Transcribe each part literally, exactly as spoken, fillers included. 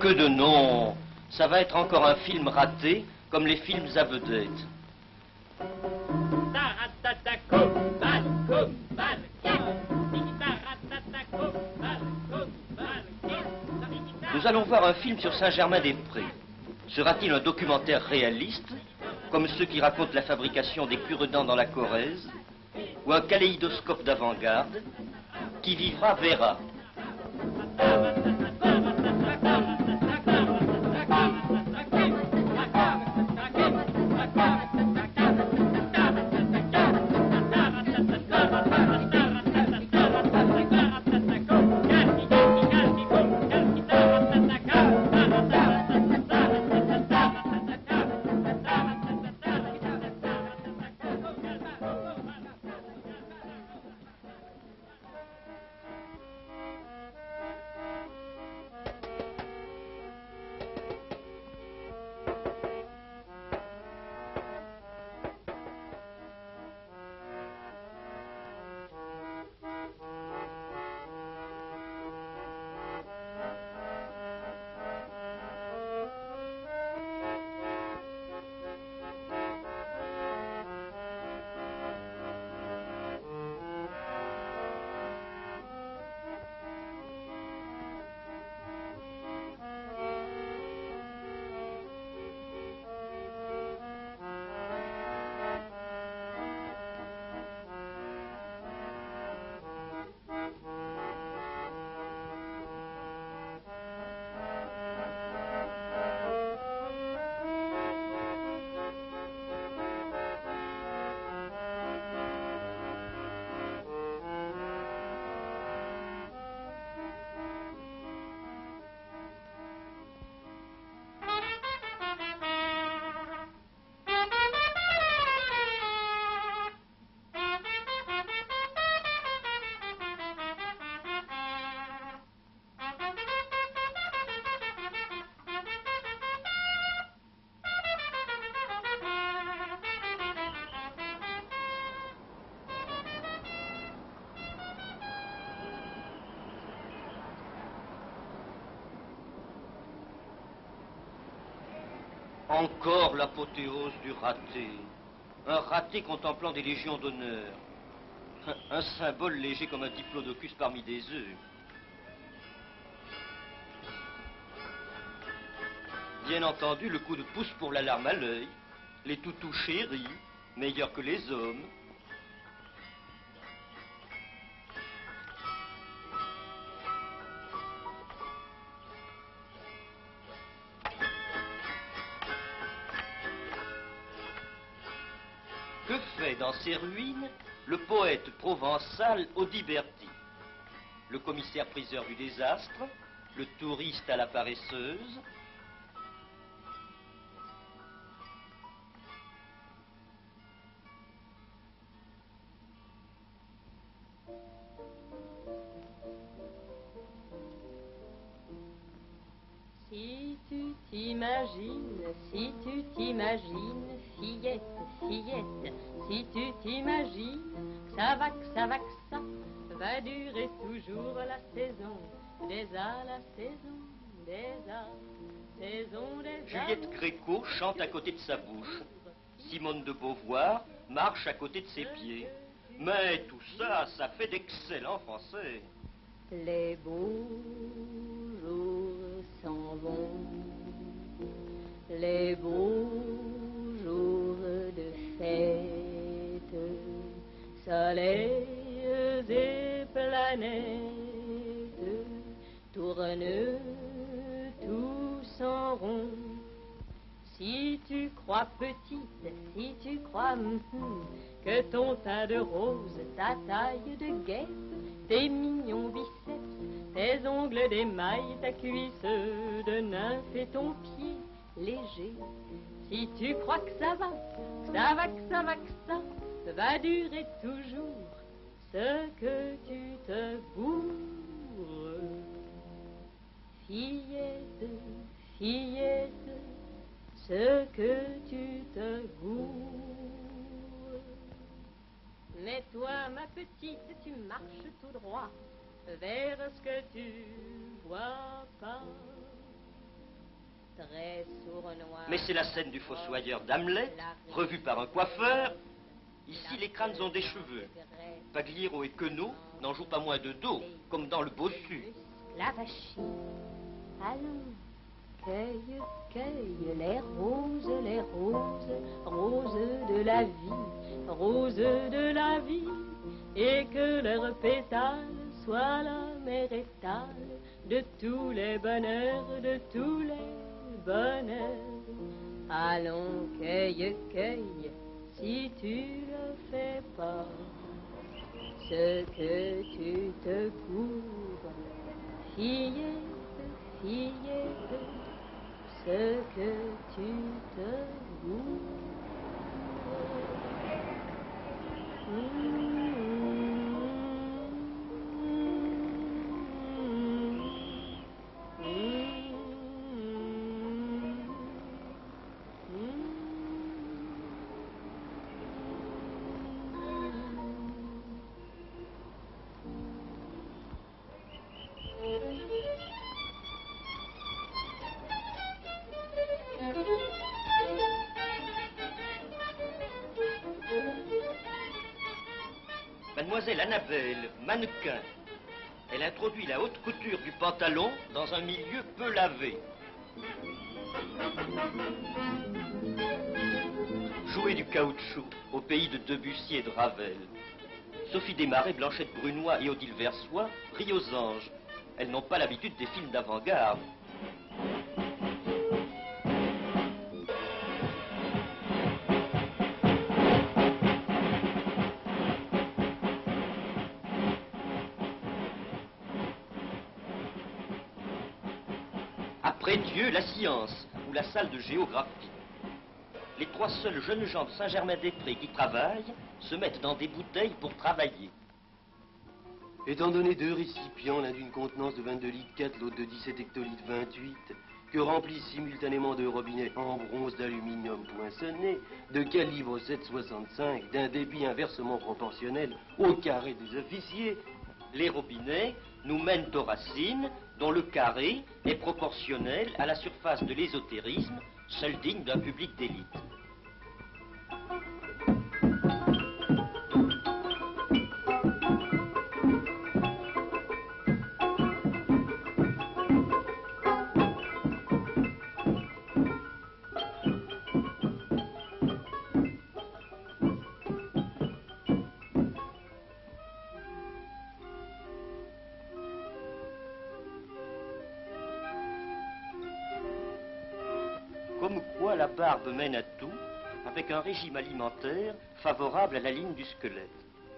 que de non. Ça va être encore un film raté, comme les films à vedettes. Nous allons voir un film sur Saint-Germain-des-Prés. Sera-t-il un documentaire réaliste, comme ceux qui racontent la fabrication des cure-dents dans la Corrèze, ou un kaléidoscope d'avant-garde? Qui vivra verra. Encore l'apothéose du raté. Un raté contemplant des légions d'honneur. Un symbole léger comme un diplodocus parmi des œufs. Bien entendu, le coup de pouce pour l'alarme à l'œil. Les toutous chéris, meilleurs que les hommes. Que fait dans ces ruines le poète provençal Audiberti? Le commissaire priseur du désastre, le touriste à la paresseuse. Si tu t'imagines, si tu t'imagines, fillette, fillette, si tu t'imagines, que ça va, que ça va, que ça va durer toujours la saison des A, la saison des A, saison des A. Juliette Gréco chante à côté de sa bouche. Simone de Beauvoir marche à côté de ses pieds. Mais tout ça, ça fait d'excellents Français. Les beaux jours s'en vont, les beaux jours de fête, soleils et planètes tournent tous en rond. Si tu crois petite, si tu crois mm, que ton teint de rose, ta taille de guêpe, tes mignons biceps, tes ongles d'émail, ta cuisse de nymphe et ton pied léger, si tu crois que ça va, que ça va, que ça va, que ça va durer toujours, ce que tu te bourres, fillette, fillette, ce que tu te bourres. Mais toi, ma petite, tu marches tout droit vers ce que tu vois pas. très sournois. Mais c'est la scène du fossoyeur d'Hamlet, revue par un coiffeur. Ici, les crânes ont des cheveux. Pagliaro et Queneau n'en jouent pas moins de dos, comme dans le bossu. La vachie. Allons, cueille, cueille les roses, les roses, roses de la vie, roses de la vie, et que leurs pétales soient la mer étale de tous les bonheurs, de tous les bonheurs. Allons, cueille, cueille, si tu ne fais pas ce que tu te cours, fillette, fillette, ce que tu te cours. Mmh. Mademoiselle Annabelle, mannequin, elle introduit la haute couture du pantalon dans un milieu peu lavé. Jouer du caoutchouc au pays de Debussy et de Ravel. Sophie Desmarais, Blanchette Brunois et Odile Versoix rient aux anges. Elles n'ont pas l'habitude des films d'avant-garde. Après Dieu, la science, ou la salle de géographie. Les trois seuls jeunes gens de Saint-Germain-des-Prés qui travaillent se mettent dans des bouteilles pour travailler. Étant donné deux récipients, l'un d'une contenance de vingt-deux litres quatre, l'autre de dix-sept hectolitres vingt-huit, que remplissent simultanément deux robinets en bronze d'aluminium poinçonné, de calibre sept virgule soixante-cinq, d'un débit inversement proportionnel au carré des officiers, les robinets nous mènent aux racines, dont le carré est proportionnel à la surface de l'ésotérisme, seul digne d'un public d'élite. Comme quoi la barbe mène à tout, avec un régime alimentaire favorable à la ligne du squelette.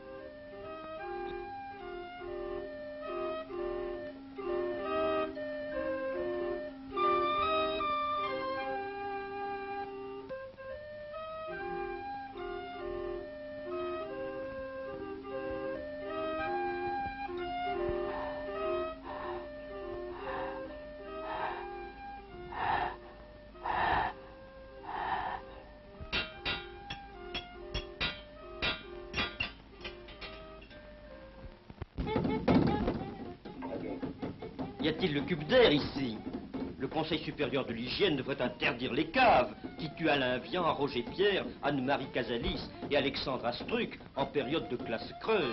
Y a-t-il le cube d'air ici? Le Conseil supérieur de l'hygiène devrait interdire les caves qui tuent Alain Vian, Roger Pierre, Anne-Marie Casalis et Alexandre Astruc en période de classe creuse.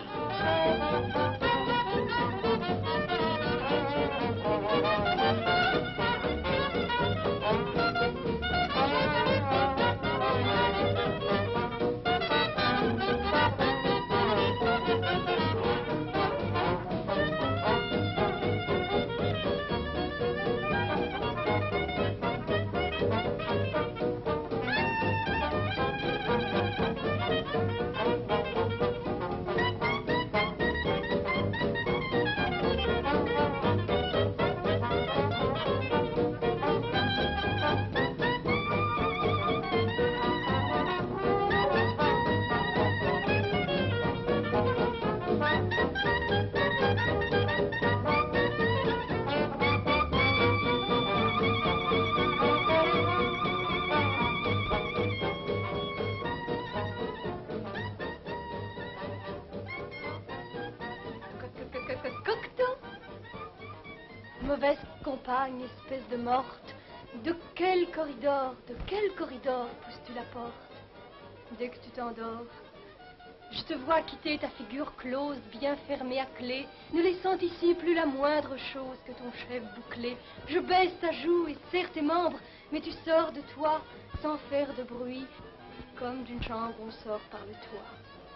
Mauvaise compagne, espèce de morte, De quel corridor, de quel corridor pousses-tu la porte? Dès que tu t'endors, je te vois quitter ta figure close, bien fermée à clé, ne laissant ici plus la moindre chose que ton chef bouclé. Je baisse ta joue et serre tes membres, mais tu sors de toi sans faire de bruit, comme d'une chambre on sort par le toit.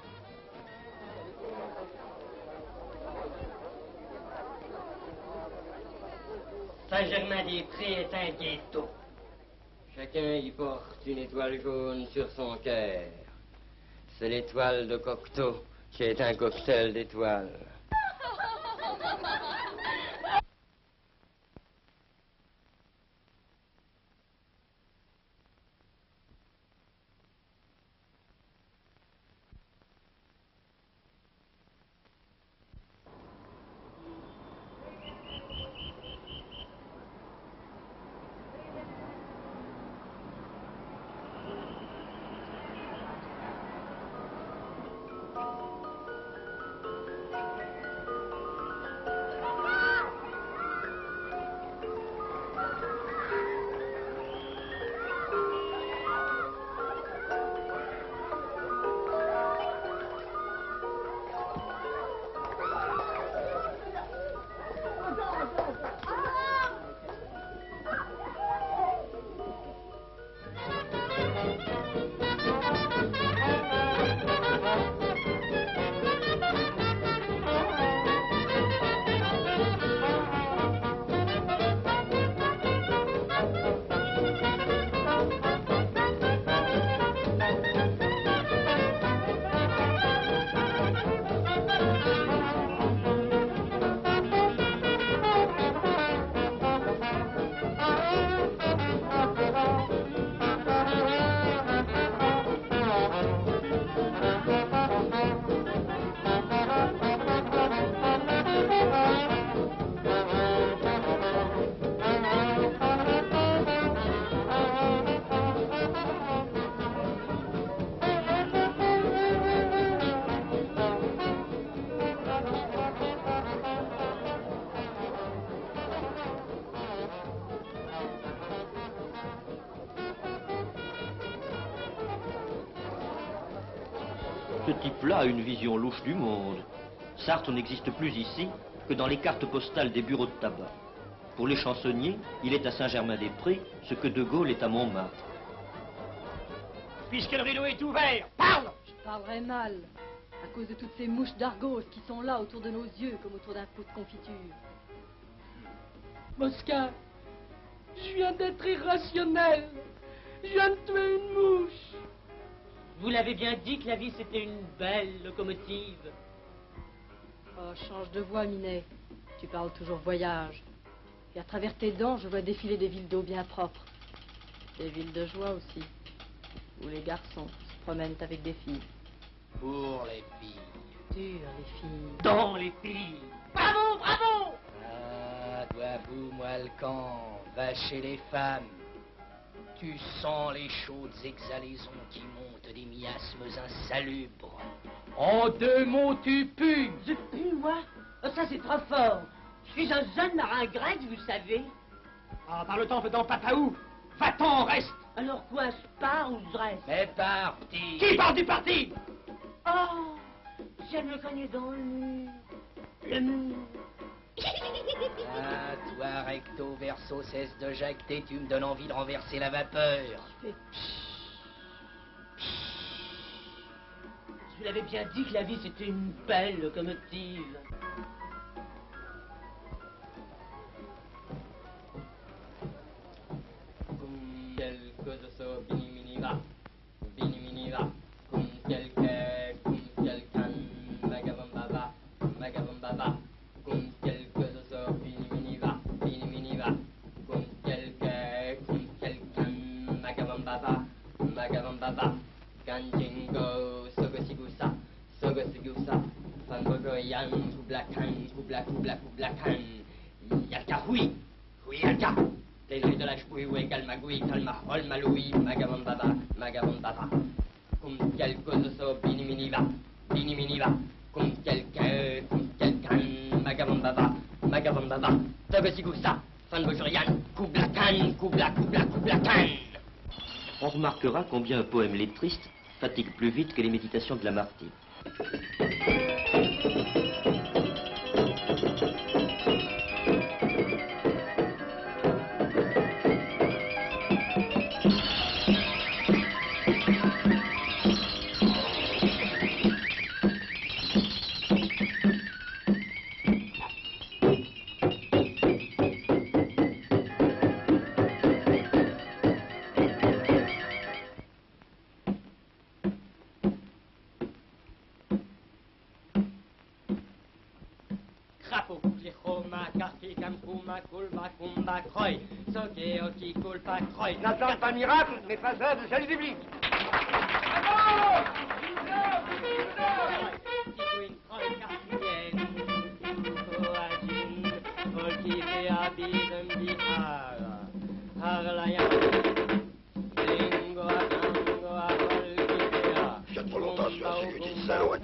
Saint-Germain-des-Prés est un ghetto. Chacun y porte une étoile jaune sur son cœur. C'est l'étoile de Cocteau qui est un cocktail d'étoiles. Ce type-là a une vision louche du monde. Sartre n'existe plus ici que dans les cartes postales des bureaux de tabac. Pour les chansonniers, il est à Saint-Germain-des-Prés ce que De Gaulle est à Montmartre. Puisque le rideau est ouvert, parle! Je parlerai mal, à cause de toutes ces mouches d'argos qui sont là autour de nos yeux comme autour d'un pot de confiture. Mosca, je viens d'être irrationnel. Je viens de tuer une mouche. Vous l'avez bien dit que la vie c'était une belle locomotive. Oh, change de voix, Minet. Tu parles toujours voyage. Et à travers tes dents, je vois défiler des villes d'eau bien propres. Des villes de joie aussi, où les garçons se promènent avec des filles. Pour les filles. Sur les filles. Dans les filles. Bravo, bravo! Ah, toi, boue, moi le camp, va chez les femmes. Tu sens les chaudes exhalaisons qui montent des miasmes insalubres. En deux mots, tu pues. Je pue, moi? Oh, ça c'est trop fort. Je suis un jeune marin grec, vous savez. Ah, par le temps faisant papaou, va-t'en, reste. Alors quoi, je pars ou je reste? Mais pars, petit. Qui part du parti? Oh, je viens de me cogner dans le mur. Le mur. Ah, toi, recto, verso, cesse de jacter, tu me donnes envie de renverser la vapeur. Je vous l'avais bien dit que la vie c'était une belle locomotive. Cum quelque so bini mini va, bini mini va, cum quelque, cum quelqu'un, magavam baba, magavam baba, cum quelque so bini mini va, bini mini va, cum quelque, cum quelqu'un, magavam baba, magavam baba, ganjingo, sogosigusa, sogosigusa, fangogoyan, kublakan, kubla kubla kublakan, yalka hui, hui yalka. Les rues de la chouille, ou égal magouille, calma, hol maloui, magavam baba, magavam baba. Cum quelque so bini mini va, bini mini va, cum quelqu'un, cum quelqu'un, magavam baba, magavam baba. Sogosigusa, Fan Bojorian, Kubla Khan, Kubla, Kubla, Kubla Khan. On remarquera combien un poème lettriste fatigue plus vite que les méditations de Lamartine. N'attends pas miracle, mais pas ça de salut public. J'ai trop longtemps sur un sécurité de Saint-Louis.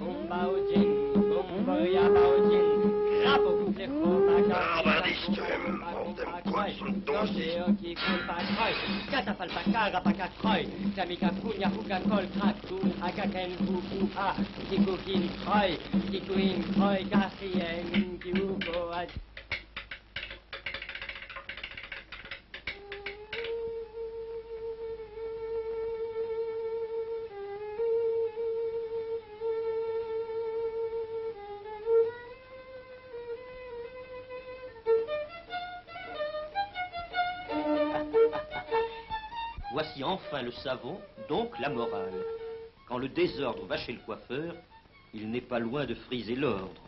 Aber nicht im auf dem Kreuz und Dosis. Katapalpaka, Rapakakroi, Jamika Punya, Hugakol, Kraktu, Agaken, Hukuha, Kikukin, Kroi, Kikuin, Kroi, Kasien, Kiuko, Voici enfin le savon, donc la morale. Quand le désordre va chez le coiffeur, il n'est pas loin de friser l'ordre.